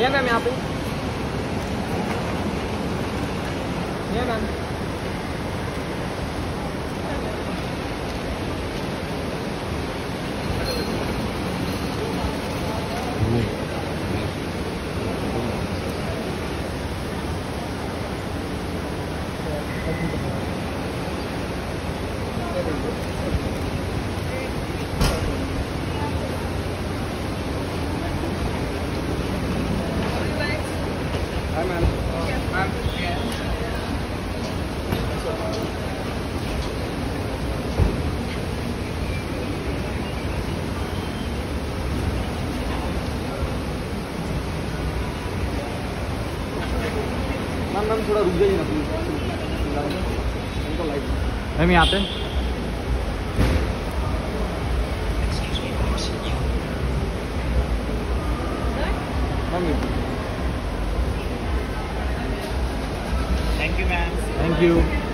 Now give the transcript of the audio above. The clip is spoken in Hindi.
ये मैम यहाँ पे, ये ma'am. Hi ma'am. Ma'am. Ma'am थोड़ा रुक जाइए ना प्लीज। मैम यहाँ पे। Thank you, ma'am. Thank you.